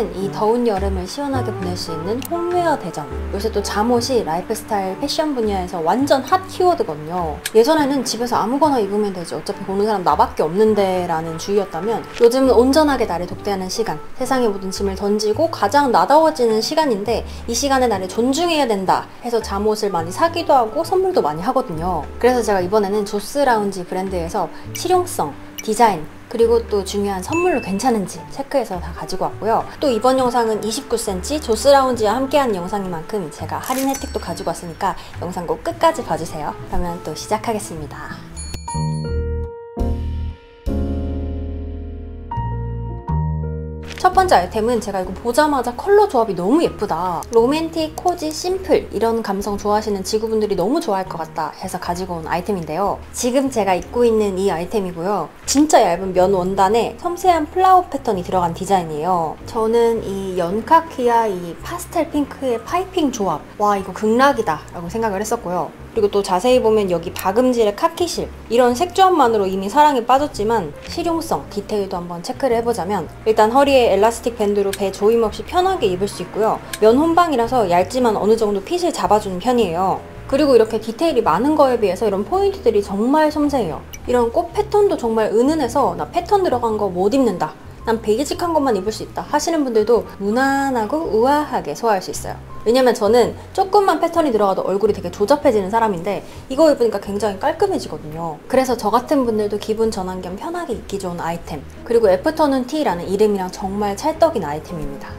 번째는 이 더운 여름을 시원하게 보낼 수 있는 홈웨어 대전. 요새 또 잠옷이 라이프스타일 패션 분야에서 완전 핫 키워드거든요. 예전에는 집에서 아무거나 입으면 되지 어차피 보는 사람 나밖에 없는데 라는 주의였다면 요즘은 온전하게 나를 독대하는 시간, 세상의 모든 짐을 던지고 가장 나다워지는 시간인데 이 시간에 나를 존중해야 된다 해서 잠옷을 많이 사기도 하고 선물도 많이 하거든요. 그래서 제가 이번에는 조스라운지 브랜드에서 실용성, 디자인, 그리고 또 중요한 선물로 괜찮은지 체크해서 다 가지고 왔고요. 또 이번 영상은 29cm 조스라운지와 함께한 영상인 만큼 제가 할인 혜택도 가지고 왔으니까 영상 꼭 끝까지 봐주세요. 그러면 또 시작하겠습니다. 첫 번째 아이템은 제가 이거 보자마자 컬러 조합이 너무 예쁘다, 로맨틱, 코지, 심플 이런 감성 좋아하시는 지구분들이 너무 좋아할 것 같다 해서 가지고 온 아이템인데요. 지금 제가 입고 있는 이 아이템이고요. 진짜 얇은 면 원단에 섬세한 플라워 패턴이 들어간 디자인이에요. 저는 이 연카키와 이 파스텔 핑크의 파이핑 조합, 와 이거 극락이다 라고 생각을 했었고요. 그리고 또 자세히 보면 여기 박음질의 카키실, 이런 색조합만으로 이미 사랑에 빠졌지만 실용성, 디테일도 한번 체크를 해보자면 일단 허리에 엘라스틱 밴드로 배 조임 없이 편하게 입을 수 있고요. 면 혼방이라서 얇지만 어느 정도 핏을 잡아주는 편이에요. 그리고 이렇게 디테일이 많은 거에 비해서 이런 포인트들이 정말 섬세해요. 이런 꽃 패턴도 정말 은은해서 나 패턴 들어간 거 못 입는다, 난 베이직한 것만 입을 수 있다 하시는 분들도 무난하고 우아하게 소화할 수 있어요. 왜냐면 저는 조금만 패턴이 들어가도 얼굴이 되게 조잡해지는 사람인데 이거 입으니까 굉장히 깔끔해지거든요. 그래서 저 같은 분들도 기분 전환 겸 편하게 입기 좋은 아이템, 그리고 애프터눈 티라는 이름이랑 정말 찰떡인 아이템입니다.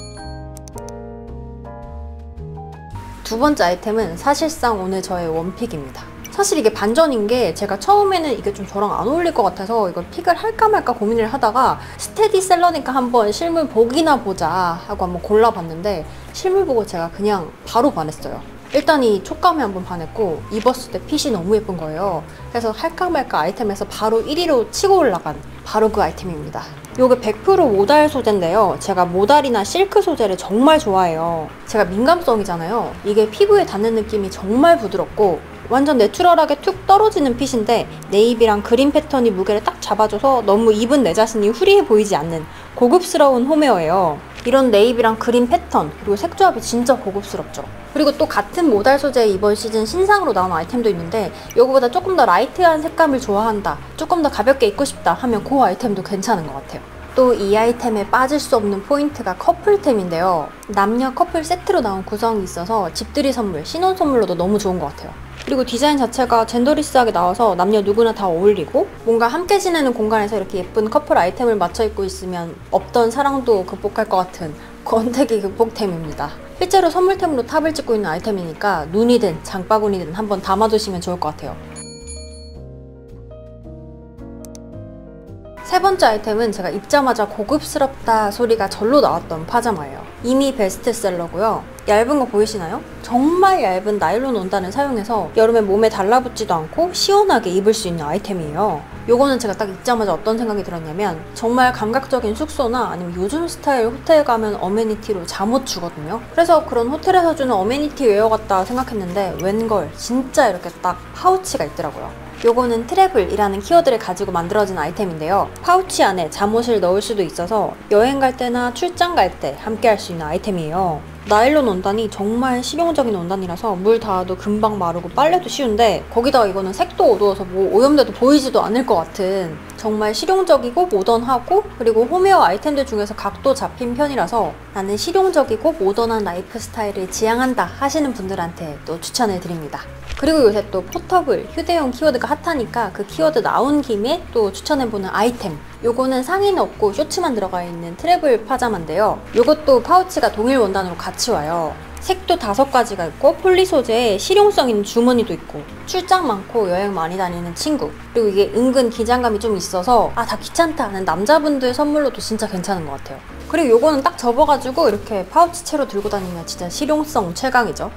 두 번째 아이템은 사실상 오늘 저의 원픽입니다. 사실 이게 반전인 게 제가 처음에는 이게 좀 저랑 안 어울릴 것 같아서 이걸 픽을 할까 말까 고민을 하다가 스테디셀러니까 한번 실물 보기나 보자 하고 한번 골라봤는데 실물 보고 제가 그냥 바로 반했어요. 일단 이 촉감에 한번 반했고 입었을 때 핏이 너무 예쁜 거예요. 그래서 할까 말까 아이템에서 바로 1위로 치고 올라간 바로 그 아이템입니다. 요게 100% 모달 소재인데요. 제가 모달이나 실크 소재를 정말 좋아해요. 제가 민감성이잖아요. 이게 피부에 닿는 느낌이 정말 부드럽고 완전 내추럴하게 툭 떨어지는 핏인데 네이비랑 그린 패턴이 무게를 딱 잡아줘서 너무 입은 내 자신이 후리해 보이지 않는 고급스러운 홈웨어예요. 이런 네이비랑 그린 패턴 그리고 색조합이 진짜 고급스럽죠. 그리고 또 같은 모달 소재의 이번 시즌 신상으로 나온 아이템도 있는데 이거보다 조금 더 라이트한 색감을 좋아한다, 조금 더 가볍게 입고 싶다 하면 그 아이템도 괜찮은 것 같아요. 또 이 아이템에 빠질 수 없는 포인트가 커플템인데요. 남녀 커플 세트로 나온 구성이 있어서 집들이 선물, 신혼 선물로도 너무 좋은 것 같아요. 그리고 디자인 자체가 젠더리스하게 나와서 남녀 누구나 다 어울리고 뭔가 함께 지내는 공간에서 이렇게 예쁜 커플 아이템을 맞춰 입고 있으면 없던 사랑도 극복할 것 같은 권태기 극복템입니다. 실제로 선물템으로 탑을 찍고 있는 아이템이니까 눈이든 장바구니든 한번 담아두시면 좋을 것 같아요. 세 번째 아이템은 제가 입자마자 고급스럽다 소리가 절로 나왔던 파자마예요. 이미 베스트셀러고요. 얇은 거 보이시나요? 정말 얇은 나일론 원단을 사용해서 여름에 몸에 달라붙지도 않고 시원하게 입을 수 있는 아이템이에요. 요거는 제가 딱 입자마자 어떤 생각이 들었냐면 정말 감각적인 숙소나 아니면 요즘 스타일 호텔 가면 어메니티로 잠옷 주거든요. 그래서 그런 호텔에서 주는 어메니티 웨어 같다 생각했는데 웬걸 진짜 이렇게 딱 파우치가 있더라고요. 요거는 트래블이라는 키워드를 가지고 만들어진 아이템인데요. 파우치 안에 잠옷을 넣을 수도 있어서 여행 갈 때나 출장 갈 때 함께 할 수 있는 아이템이에요. 나일론 원단이 정말 실용적인 원단이라서 물 닿아도 금방 마르고 빨래도 쉬운데 거기다가 이거는 색도 어두워서 뭐 오염돼도 보이지도 않을 것 같은 정말 실용적이고 모던하고 그리고 홈웨어 아이템들 중에서 각도 잡힌 편이라서 나는 실용적이고 모던한 라이프 스타일을 지향한다 하시는 분들한테 또 추천을 드립니다. 그리고 요새 또 포터블, 휴대용 키워드가 핫하니까 그 키워드 나온 김에 또 추천해보는 아이템, 요거는 상의는 없고 쇼츠만 들어가 있는 트래블 파자마인데요. 요것도 파우치가 동일 원단으로 같이 와요. 색도 5가지가 있고 폴리 소재에 실용성 있는 주머니도 있고 출장 많고 여행 많이 다니는 친구, 그리고 이게 은근 기장감이 좀 있어서 아 다 귀찮다 하는 남자분들 선물로도 진짜 괜찮은 것 같아요. 그리고 요거는 딱 접어가지고 이렇게 파우치 채로 들고 다니면 진짜 실용성 최강이죠.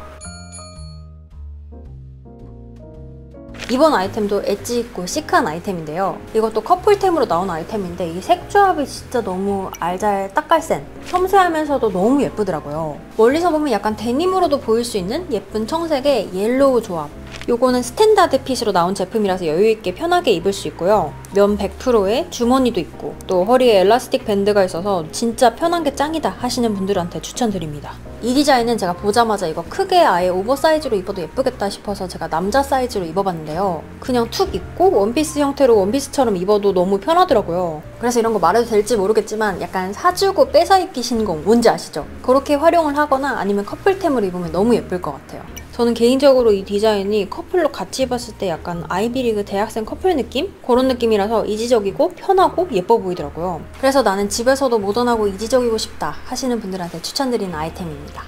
이번 아이템도 엣지 있고 시크한 아이템인데요. 이것도 커플템으로 나온 아이템인데 이 색조합이 진짜 너무 알잘 딱갈센, 섬세하면서도 너무 예쁘더라고요. 멀리서 보면 약간 데님으로도 보일 수 있는 예쁜 청색의 옐로우 조합, 요거는 스탠다드 핏으로 나온 제품이라서 여유있게 편하게 입을 수 있고요. 면 100%에 주머니도 있고 또 허리에 엘라스틱 밴드가 있어서 진짜 편한 게 짱이다 하시는 분들한테 추천드립니다. 이 디자인은 제가 보자마자 이거 크게 아예 오버사이즈로 입어도 예쁘겠다 싶어서 제가 남자 사이즈로 입어봤는데요. 그냥 툭 입고 원피스 형태로 원피스처럼 입어도 너무 편하더라고요. 그래서 이런 거 말해도 될지 모르겠지만 약간 사주고 뺏어 입기 신공 뭔지 아시죠? 그렇게 활용을 하거나 아니면 커플템으로 입으면 너무 예쁠 것 같아요. 저는 개인적으로 이 디자인이 커플로 같이 입었을 때 약간 아이비리그 대학생 커플 느낌? 그런 느낌이라서 이지적이고 편하고 예뻐 보이더라고요. 그래서 나는 집에서도 모던하고 이지적이고 싶다 하시는 분들한테 추천드리는 아이템입니다.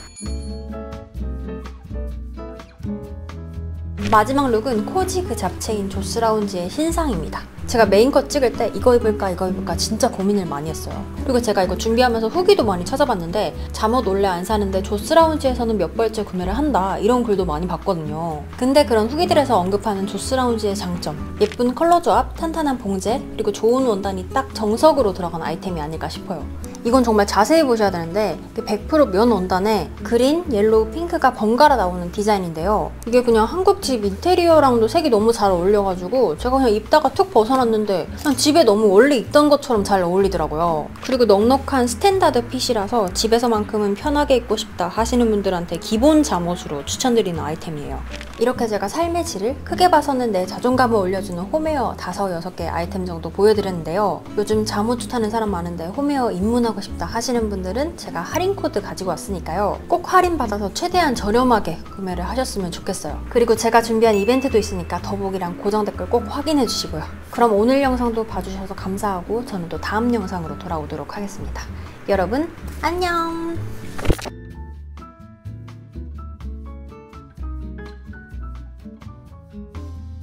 마지막 룩은 코지 그 잡채인 조스라운지의 신상입니다. 제가 메인컷 찍을 때 이거 입을까 진짜 고민을 많이 했어요. 그리고 제가 이거 준비하면서 후기도 많이 찾아봤는데 잠옷 원래 안 사는데 조스라운지에서는 몇 벌째 구매를 한다 이런 글도 많이 봤거든요. 근데 그런 후기들에서 언급하는 조스라운지의 장점, 예쁜 컬러 조합, 탄탄한 봉제, 그리고 좋은 원단이 딱 정석으로 들어간 아이템이 아닐까 싶어요. 이건 정말 자세히 보셔야 되는데 100% 면 원단에 그린, 옐로우, 핑크가 번갈아 나오는 디자인인데요. 이게 그냥 한국 집 인테리어랑도 색이 너무 잘 어울려가지고 제가 그냥 입다가 툭 벗어났는데 그냥 집에 너무 원래 입던 것처럼 잘 어울리더라고요. 그리고 넉넉한 스탠다드 핏이라서 집에서만큼은 편하게 입고 싶다 하시는 분들한테 기본 잠옷으로 추천드리는 아이템이에요. 이렇게 제가 삶의 질을 크게 봐서는 내 자존감을 올려주는 홈웨어 5, 6개 아이템 정도 보여드렸는데요. 요즘 잠옷 좋다는 사람 많은데 홈웨어 입문하고 싶다 하시는 분들은 제가 할인 코드 가지고 왔으니까요. 꼭 할인 받아서 최대한 저렴하게 구매를 하셨으면 좋겠어요. 그리고 제가 준비한 이벤트도 있으니까 더보기랑 고정 댓글 꼭 확인해 주시고요. 그럼 오늘 영상도 봐주셔서 감사하고 저는 또 다음 영상으로 돌아오도록 하겠습니다. 여러분 안녕!